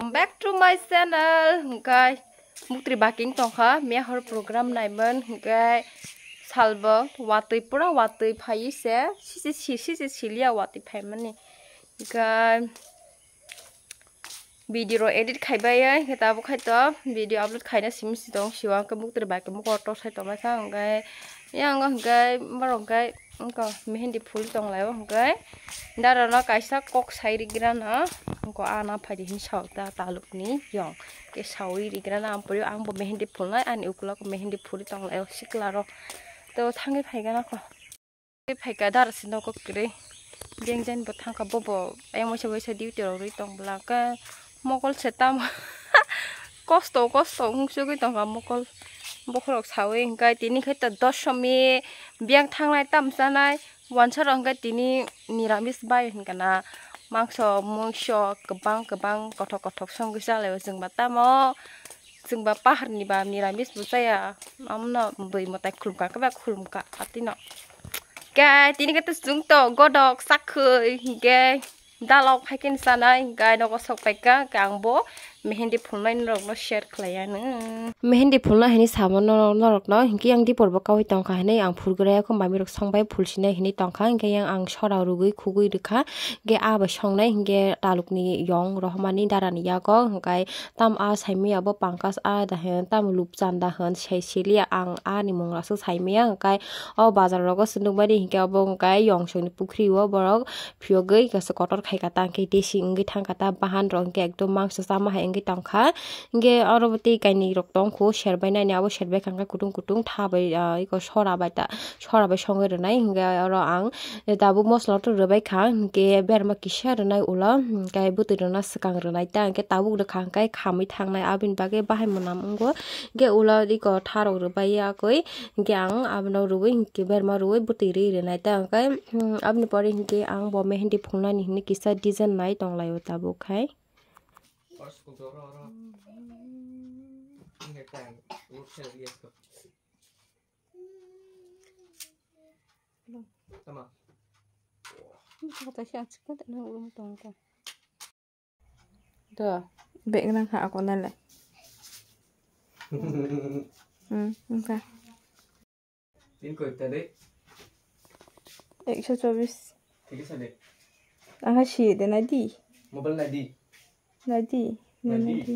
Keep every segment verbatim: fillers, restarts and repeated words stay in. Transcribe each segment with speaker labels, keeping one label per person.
Speaker 1: back to my channel. Hingkai mukti baking tongkha me hor program naiman hingkai salbo watui pura watui phai se sisi sisi sisi silia watui phai mani hingkai video edit khaibai heta bu khaito video upload khaina sim si dong siwa ka mukti baking mu ko to sai to ma sa hingkai yang hingkai marong kai ko mehendi phul tong lai hingkai dara no kaisa kok sairi grana ko ana phadi hin sauta taluk ni yong ke sawi rigrana ampuri ang bo mehendi phul nai an ukla ko mehendi phul tong lai siklaro to thangi phaigana ko ke phaiga dar sino ko kre jeng jen bo thangka bo bo ai mo se se duty ro ri tong bla ka mokol setam kosto kosto hungsu ki tong ka mokol bokhorok sawi hingkai tini khaita doshami biang thangnai tamsanai wansar hingkai tini niramis bai hingkana mangso mungso kebang kebang kothok kothok songgisa lew जों batamo जों ba paharni ba niramis busaya amna boi motai khulumka ka ba khulumka atino ga tini kata जों to godok sakhoi hingke dalok phaikin sanai hingkai no sok paika kangbo mehendi phulnai rok no share khlayano mehendi phulna hini samono norok no hingki yang di porbo kawi tongkha hini ang phulgre ko mami rok songbai phulsine hini tongkha hingke yang ang sora rugui khugui rikha ge aba songnai hingke talukni yong rohmani darani yago hingkai tam a saimi abo pangkas a da hen tam lupchan da hen seisilia ang a ni mongra su saimi hingkai o bazar rogo sundung bari hingke abo hingkai yong songni pukhri o borok phiogei ka kotor khaika tangke desi ngi thangkata bahan rong ke ekdom mangso sama ngi tangkha nge arobati kaini rok tong ko sherbai nai abo sherbai khangka kutung kutung thabai iko sora baita sora bai songai rnai nge aro ang dabu mosla to robai khang nge berma kisha rnai ula kai buti rna sakang rnai ta nge tabu de khang kai khamai thangnai abin bage bahai monam ngo nge ula iko tharo robai ya koi nge ang abno robai nge berma robai buti ri rnai ta kai abni pore nge ang bo mehendi phungna ni ni kisa design nai tonglai tabu khai
Speaker 2: Tama.
Speaker 1: Kata siya cepat na ulung tongka.
Speaker 3: Tuh, baik nang hak aku nala. Hmm, okay.
Speaker 2: Tin ko tadi.
Speaker 3: एक सौ चौबीस
Speaker 2: ठीक है दे.
Speaker 3: आहा she they नदी.
Speaker 2: मोबाइल नदी.
Speaker 3: नदी.
Speaker 2: नदी.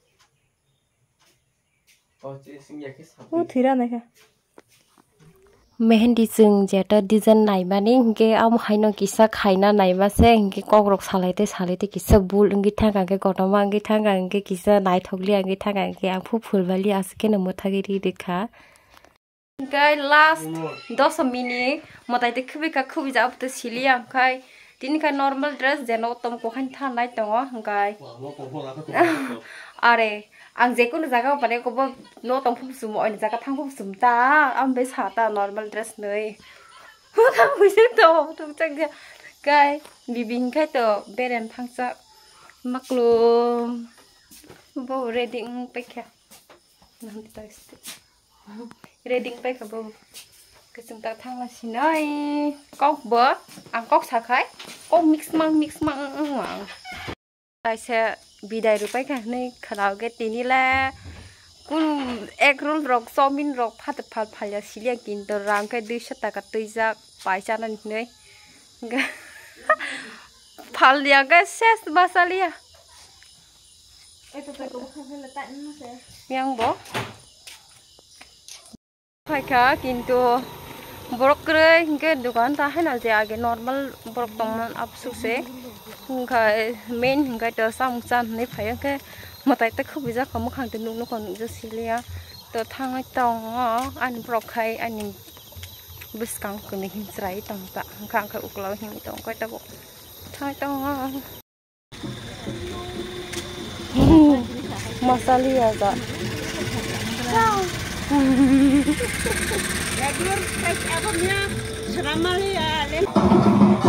Speaker 2: और चेसिंग या के साथ.
Speaker 3: वो थिरा नहीं है.
Speaker 1: mehendi जों जेटा डिजाइन नायमानि हंके आम हाइनो किसा खाइना नायमासे हंके कग्रक सालायते सालायते किसा बुल अंगि थांगा के गटमा अंगि थांगा अंगि किसा नायथगलि अंगि थांगा अंगि आं फु फुलबालि आसके न मोथागिरि देखा हंके लास्ट दस मिनिट मताइते खुबिका खुबि जाबते सिलिया हंखाय तिनिका नॉर्मल ड्रेस जेनो तम कोखान थानाय दङ हंखाय आरे आं जेकुनु जागा बाने कोबो न तम फुसुम अन जागा थां फुसुम ता आं बे साता नॉर्मल ड्रेस नै थां फुसुम तो तुम चंग गाय बिबिं खाय तो बेरेन थांसा माकलो बो रेडिंग पैखा नम तास्ते रेडिंग पैखा बो केसुम ता थांला सिनै कक बो आं कक साखाय कक मिक्स मां मिक्स मां ताइसे बिदाय रुपाय खाने खरावगे तिनिला कुन एक रोल रक चाउमिन रक फात फात फाल्या सिलिया किन्तो रांके दुइस टाका तैजा पाइसा नै फालिया गे सेस बासालिया yang bo फाइका किन्तु borok kre hingke dukan ta hena je age normal borok tongman apsuse hingkai main hingkai to samchan nei phaya ke matai ta khubija kamu khang te nung kon je silia to thangai tong an borok khai ani biskang kuni hinsrai tong ta khang kha uklo hing tong kai ta bo thai tong masalia ga
Speaker 4: Regular price albumnya seramal ya.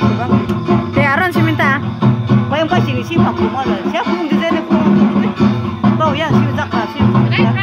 Speaker 1: Để aron siminta.
Speaker 4: Mấy ông có chỉ xin học cũng rồi, sẽ không đi đến không đâu ya, xin giặc là xin.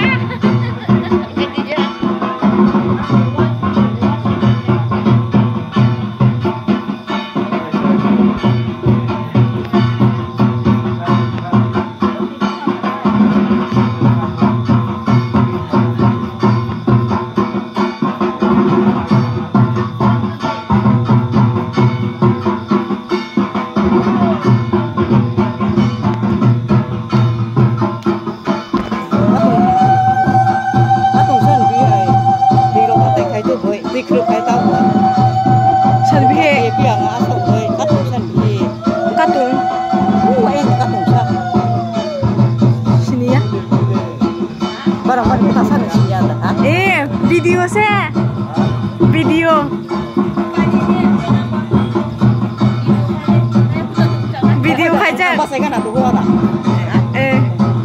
Speaker 1: Eh, video saya. Video. Video aja. Eh.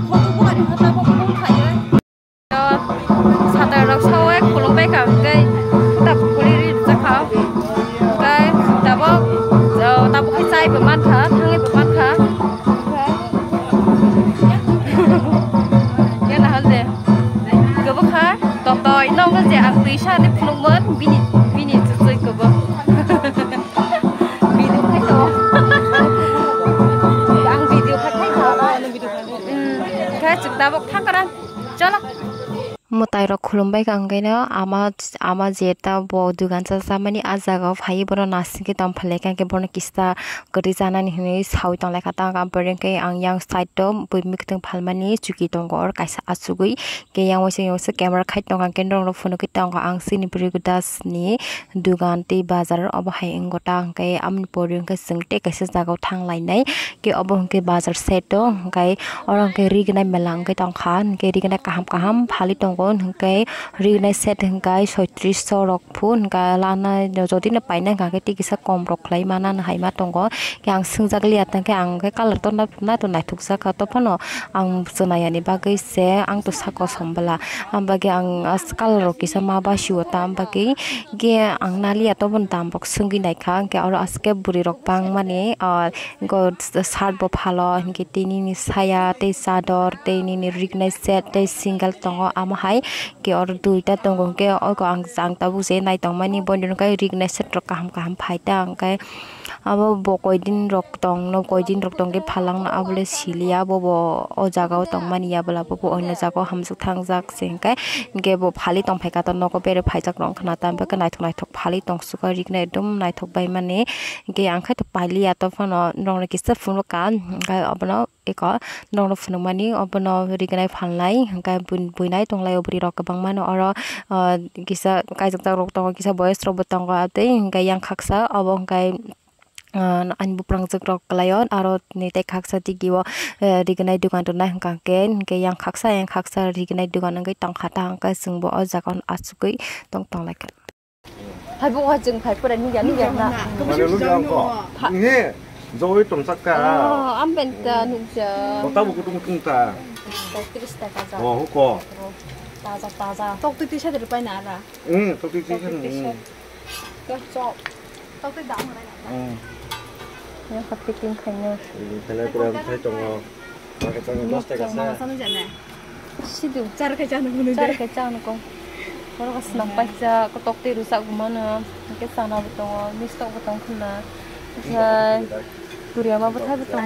Speaker 1: Satu orang sawek belum pegang kai. Tak boleh cakap. Kai, tabok, tabok saya bermata, tangan bermata. Ya nah hal deh. Gak bakal. Toi nong kan je ang tuisha ni phulung mon bini bini tsui ko ba video khai to ang video khai khai to na video khai khai chukta bok thakaran chala mutai ro khulumbai kang gaina ama ama jeta bo dugan cha samani ajaga phai boro nasike tam phale kang ke borna kista gari jana ni hne sawi tang lekha ta kam paren ke ang yang side to buimik tang phalmani chuki tong gor kaisa achugui ke yang wase yose camera khai tong kang kendrong ro phone ki tang ang sini puri gudas ni dugan te bazar ob hai engota ke amni porin ke singte kaisa jaga thang lai nai ke obong ke bazar set to kai orang ke rignai melang ke tang khan ke rignai kaham kaham phali tong hengkai rignai set hengkai thirty-three rok phun ka lana jodi na paina ka ke tikisa kom rok lai mana na haima tongo yang singjak liat ke ang ke color to na na to nai thuksa ka to phano ang sunaya ni bagai se ang to sako sombala am bagi ang color rok kisa ma ba shiwa tam bagi ge ang nali to bon tam bok sungi nai kha ke aro aske buri rok pang mane go shirt bo phalo ke tini ni saya te sador te ni ni rignai set te single tongo ama hai ke or duita tong ke o ko ang sang ta bu se nai tong mani bon kai rignai set ro kaham kaham phaita ang kai abo bo koi din rok tong no koi din rok tong ke phalang na abule silia bo bo o jaga tong mani ya bala bo bo oina jaga hamsuk thang jak seng kai ke bo phali tong phai ka ta no ko pere phai jak rong khana ta ba ka nai thok nai thok phali tong su ka rignai dum nai thok bai mane ke ang khai to pali ya to phano rong ki sa phun ka kai abono eko nong no phun mani abono rignai phanlai kai bun buinai tong lai obri rok bang mano oro kisa kai jak rok tong kisa boys ro botong ka te kai yang khaksa abong kai an buprang jak rok klayon aro ni te khaksa ti giwo rignai dukan to na hangka ken ke yang khaksa yang khaksa rignai dukan ngai tong khata hangka sungbo o jakon achukui tong tong lai ka hai bu wa jung phai pura ni ya ni ya na
Speaker 5: Mana lu yang kok? Ini Zoe tom sakka.
Speaker 1: oh am ben ta nu ja
Speaker 5: Kota buku tung tung ta.
Speaker 1: tok ti sta ka ja
Speaker 5: Oh, huko.
Speaker 1: taza taza
Speaker 3: Tok tu t-shirt ru pai na ra.
Speaker 5: Hmm, tok ti ti kan.
Speaker 1: ก็จบ
Speaker 3: Tok tu dang ra.
Speaker 5: Hmm.
Speaker 1: เนี่ยขับไปกินไข่เนย
Speaker 5: Kala kram thai tong ngo. Maka tong mas ta ka sa.
Speaker 3: Sana jane.
Speaker 1: ชิดู
Speaker 3: Car ka jana bunu.
Speaker 1: จาร์แกจ้างนุกงเพราะเราสนับไปจะก็ตกตีรู้สักกุมันนะก็สานาบุตรงมิสต์บุตรงขึ้นนะใช่กุริยามาบุตรบุตรง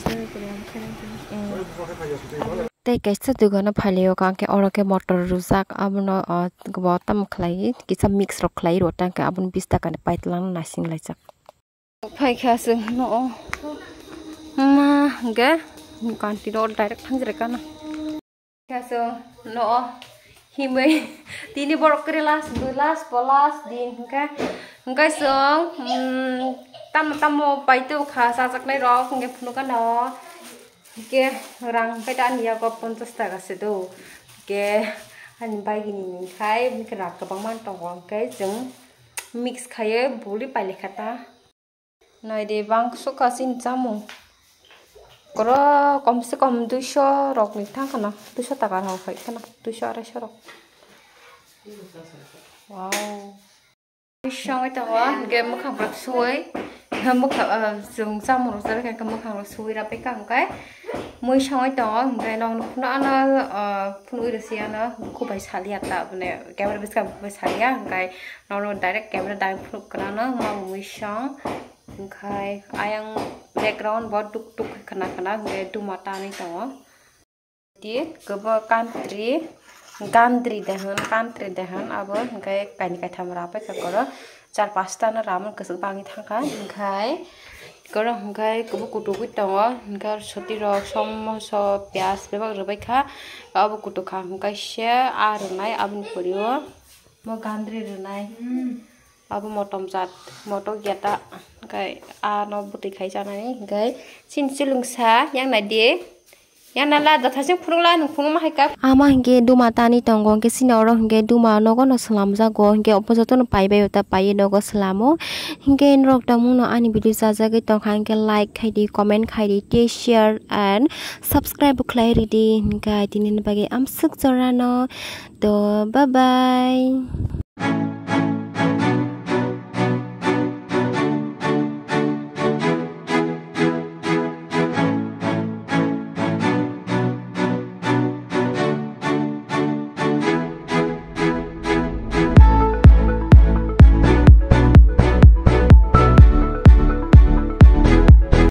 Speaker 1: แต่แกจะดูกันนะพายเลี้ยกันแกออกแกมอเตอร์รู้จักอาบุนอ่ะก็บอกตั้มคล้ายกิจมิกซ์รกคล้ายรถตั้งแกอาบุนบิสตากันไปตลังน่าสิ่งไรจักพายแค่ซึ่งเนาะมาแกการที่รถได้ทั้งใจกันนะแค่ซึ่งเนาะฮิมเองทีนี้บอกกันลาสดูลาสบลาสดีแกแกซึ่งตั้มตั้มไปตัวขาซาจากในรถแกพนุกันเนาะke rang kai dan ya ko fifty taka se do ke han bai gini ni khai ke rak ka bang man tong wang ke jung mix khai buli pai le khata noi de bang su ka sin chamu koro kom se kom two hundred rok ni thang kana two hundred taka ha khai kana two hundred two hundred rok wow shong ai ta wa ke mu khang bak suai mức dùng xong một giờ cái mức hàng nó xui ra cái cẳng cái môi xong ấy đó cái nó nó nó phun ui được xe nó khu bài xả liệt tạo này cái mà bây giờ bài xả liệt cái nó nó direct cái mà đang phun cái nó mà môi xong cái ayang background buat tuk tuk kena kena cái tu mata này đó dia ke country country dahan country dahan abo cái cái cái tham ra cái cái char pasta na ramen ke bangi thangka khai koro khai kubu kutu ku tongo khai soti ro som so pyas bebak robai kha abo kutu kha khai she ar nai abun poriyo mo gandri runai abo motom jat moto gyata khai a no buti khai janai khai sin silungsa yang na de yang nala datha sing phurungla nung phung ma haika ama hinge duma tani tongo ke sinoro hinge duma nogo no salam ja go hinge opposite no pai bai ta pai nogo salamo hinge rok tamu no ani video ja ja ge tong hange like khai di comment khai di ke share and subscribe khai ri di hinga tinin bage am suk jorano to bye bye